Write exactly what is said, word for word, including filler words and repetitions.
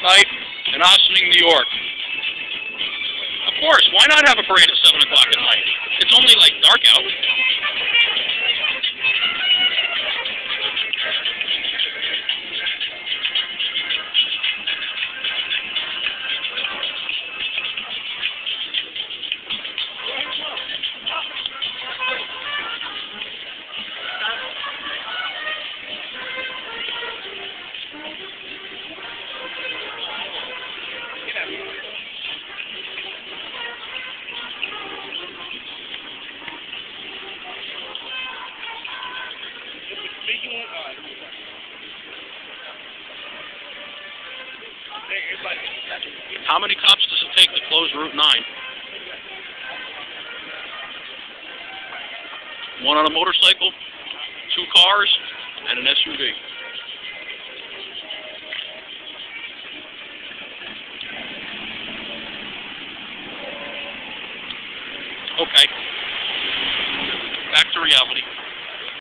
night in Ossining, New York. Of course, why not have a parade at seven o'clock at night? It's only like dark out. How many cops does it take to close Route nine? One on a motorcycle, two cars, and an S U V. Okay. Back to reality.